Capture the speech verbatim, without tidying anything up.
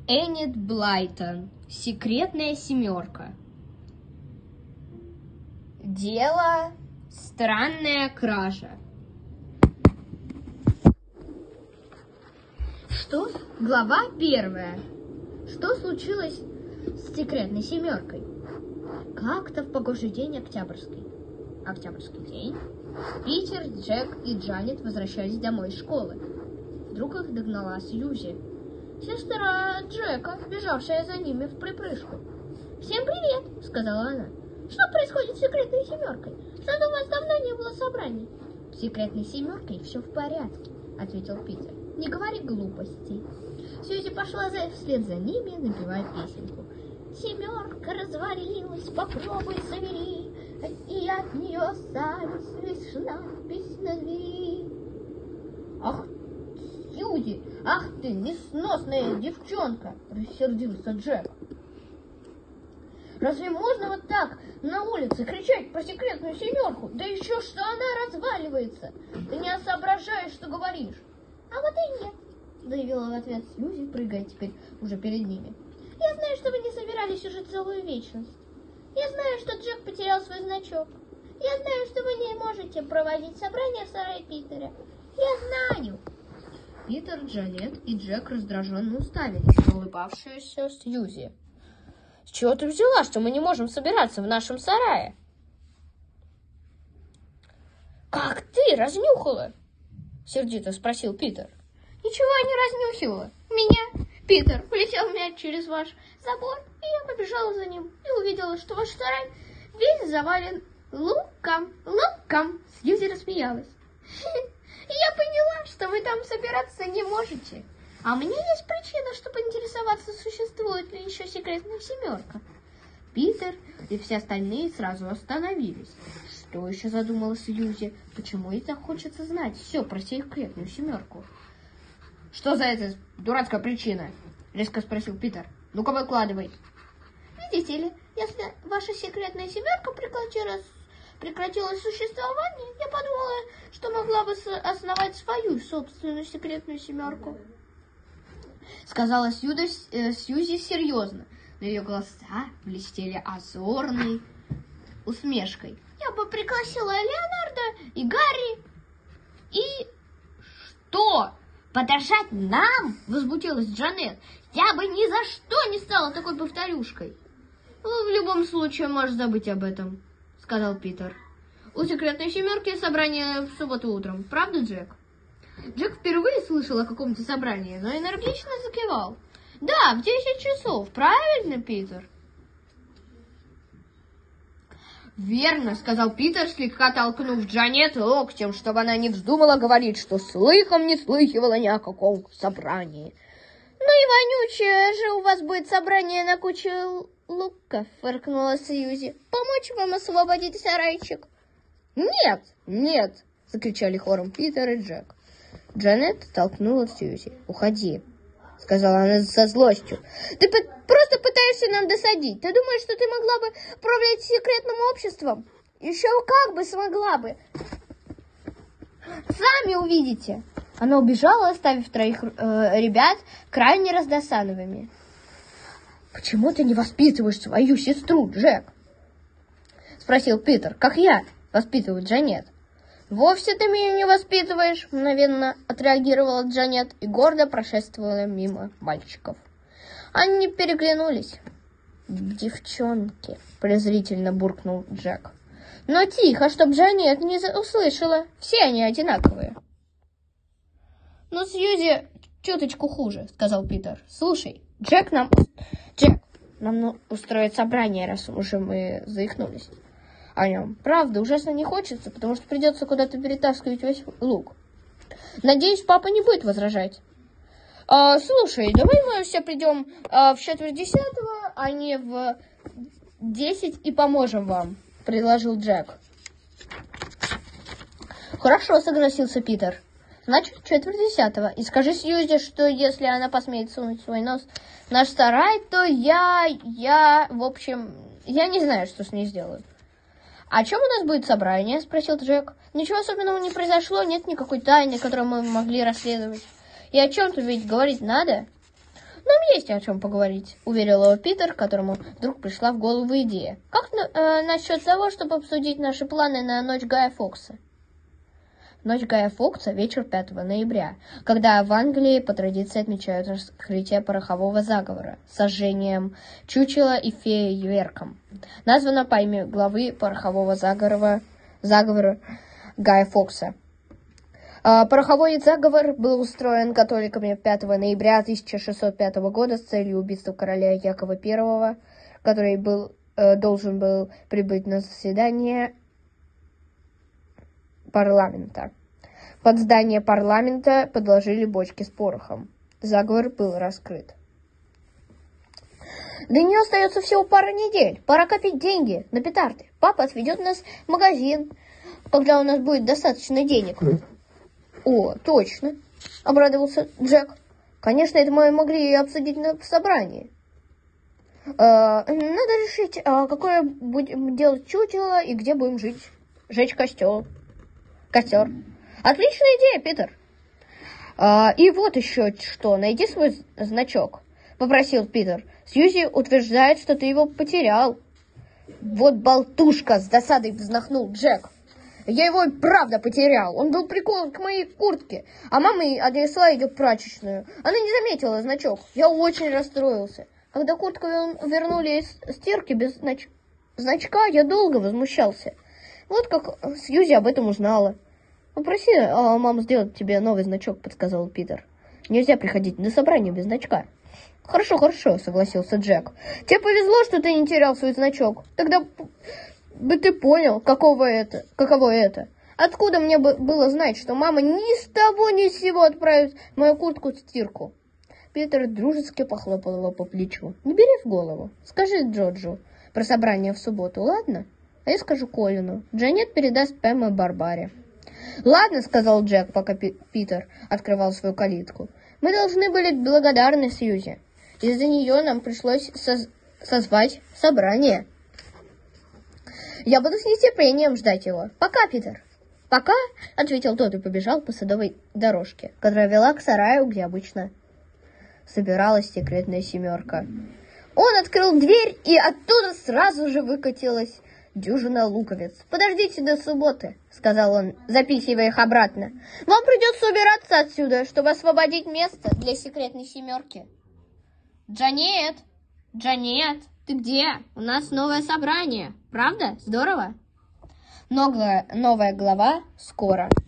Энит Блайтон. Секретная семерка. Дело странная кража. Что? Глава первая. Что случилось с секретной семеркой? Как-то в погожий день октябрьский. Октябрьский день. Питер, Джек и Джанет возвращались домой из школы. Вдруг их догнала Сьюзи, сестра Джека, бежавшая за ними в припрыжку. «Всем привет!» — сказала она. «Что происходит с секретной семеркой? Что-то у вас давно не было собраний». «С секретной семеркой все в порядке», — ответил Питер. «Не говори глупостей». Сьюзи пошла за, вслед за ними, напевая песенку. «Семерка развалилась, попробуй забери, и от нее осталась лишь надпись на двери». «Ах, Сьюзи, ах ты, несносная девчонка!» — рассердился Джек. «Разве можно вот так на улице кричать про секретную семерку? Да еще что она разваливается! Ты не соображаешь, что говоришь!» «А вот и нет!» — заявила в ответ Сьюзи, прыгая теперь уже перед ними. «Я знаю, что вы не собирались уже целую вечность. Я знаю, что Джек потерял свой значок. Я знаю, что вы не можете проводить собрание в сарае Питера. Я знаю!» Питер, Джанет и Джек раздраженно уставились на улыбавшуюся Сьюзи. «С чего ты взяла, что мы не можем собираться в нашем сарае?» «Как ты разнюхала?» — сердито спросил Питер. «Ничего я не разнюхивала. Меня, Питер, полетел мяч через ваш забор, и я побежала за ним и увидела, что ваш сарай весь завален луком, луком!» Сьюзи рассмеялась. «Я поняла, что вы там собираться не можете. А у меня есть причина, чтобы интересоваться, существует ли еще секретная семерка». Питер и все остальные сразу остановились. Что еще задумала Сьюзи? Почему ей так хочется знать все про секретную семерку? «Что за эта дурацкая причина?» — резко спросил Питер. «Ну-ка, выкладывай». «Видите ли, если ваша секретная семерка прекратила, прекратила существование, я подумала, что могла бы основать свою собственную секретную семерку», — сказала Сьюда, э, Сьюзи серьезно. Но ее глаза блестели озорной усмешкой. «Я бы пригласила Леонардо и Гарри и...» «Что? Подражать нам?» — возмутилась Джанет. «Я бы ни за что не стала такой повторюшкой». «В любом случае, можешь забыть об этом», — сказал Питер. «У секретной семерки собрание в субботу утром. Правда, Джек?» Джек впервые слышал о каком-то собрании, но энергично закивал. «Да, в десять часов. Правильно, Питер?» «Верно», — сказал Питер, слегка толкнув Джанет локтем, чтобы она не вздумала говорить, что слыхом не слыхивала ни о каком собрании. «Ну и вонючее же у вас будет собрание на куче луков», — фыркнула Сьюзи. «Помочь вам освободить сарайчик?» «Нет, нет», — закричали хором Питер и Джек. Джанет толкнула Сьюзи. «Уходи», — сказала она со злостью. «Ты просто пытаешься нам досадить. Ты думаешь, что ты могла бы управлять секретным обществом? Еще как бы смогла бы. Сами увидите». Она убежала, оставив троих э, ребят крайне раздосадованными. «Почему ты не воспитываешь свою сестру, Джек?» — спросил Питер. «Как я воспитываю Джанет». «Вовсе ты меня не воспитываешь», — мгновенно отреагировала Джанет и гордо прошествовала мимо мальчиков. Они переглянулись. «Девчонки», — презрительно буркнул Джек. «Но тихо, чтоб Джанет не услышала. Все они одинаковые». «Ну, Сьюзи чуточку хуже», — сказал Питер. «Слушай, Джек нам... Джек, нам устроить собрание, раз уже мы заикнулись о нем. Правда, ужасно не хочется, потому что придется куда-то перетаскивать весь лук. Надеюсь, папа не будет возражать. А, слушай, давай мы все придем а, в четверть десятого, а не в десять и поможем вам», — предложил Джек. «Хорошо», — согласился Питер. «Значит, четверть десятого. И скажи Сьюзи, что если она посмеет сунуть свой нос в наш сарай, то я, я, в общем, я не знаю, что с ней сделаю». «О чем у нас будет собрание?» — спросил Джек. «Ничего особенного не произошло, нет никакой тайны, которую мы могли расследовать. И о чем-то ведь говорить надо». Нам есть о чем поговорить, уверил его Питер, которому вдруг пришла в голову идея. Как э, насчет того, чтобы обсудить наши планы на ночь Гая Фокса? Ночь Гая Фокса – вечер пятого ноября, когда в Англии по традиции отмечают раскрытие порохового заговора с сожжением чучела и фейерверком. Названа по имени главы порохового заговора, заговора Гая Фокса. Пороховой заговор был устроен католиками пятого ноября тысяча шестьсот пятого года с целью убийства короля Якова Первого, который был, э, должен был прибыть на заседание парламента. Под здание парламента подложили бочки с порохом. Заговор был раскрыт. До нее остается всего пара недель. Пора копить деньги на петарды. Папа отведет нас в магазин, когда у нас будет достаточно денег. О, точно, обрадовался Джек. Конечно, это мы могли обсудить на собрании. Э, надо решить, какое будем делать чучело и где будем жить. Жечь костер. Костер. Отличная идея, Питер. А, и вот еще что. Найди свой значок, попросил Питер. Сьюзи утверждает, что ты его потерял. Вот болтушка, с досадой вздохнул Джек. Я его и правда потерял. Он был прикован к моей куртке, а мама отнесла ее в прачечную. Она не заметила значок. Я очень расстроился. Когда куртку вернули из стирки без знач... значка, я долго возмущался. Вот как Сьюзи об этом узнала. Попроси а, маму сделать тебе новый значок, подсказал Питер. Нельзя приходить на собрание без значка. Хорошо, хорошо, согласился Джек. Тебе повезло, что ты не терял свой значок. Тогда бы ты понял, каково это, каково это. Откуда мне бы было знать, что мама ни с того ни с сего отправит мою куртку в стирку? Питер дружески похлопал его по плечу. Не бери в голову. Скажи Джорджу про собрание в субботу, ладно? А я скажу Колину. Джанет передаст Пэм и Барбаре. Ладно, сказал Джек, пока Пи- Питер открывал свою калитку. Мы должны были быть благодарны Сьюзи. Из-за нее нам пришлось соз- созвать собрание. Я буду с нетерпением ждать его. Пока, Питер. Пока, ответил тот и побежал по садовой дорожке, которая вела к сараю, где обычно собиралась секретная семерка. Он открыл дверь, и оттуда сразу же выкатилась дюжина луковиц. «Подождите до субботы», — сказал он, запихивая их обратно. «Вам придется убираться отсюда, чтобы освободить место для секретной семерки». «Джанет! Джанет, ты где? У нас новое собрание. Правда? Здорово?» Новая, новая глава скоро.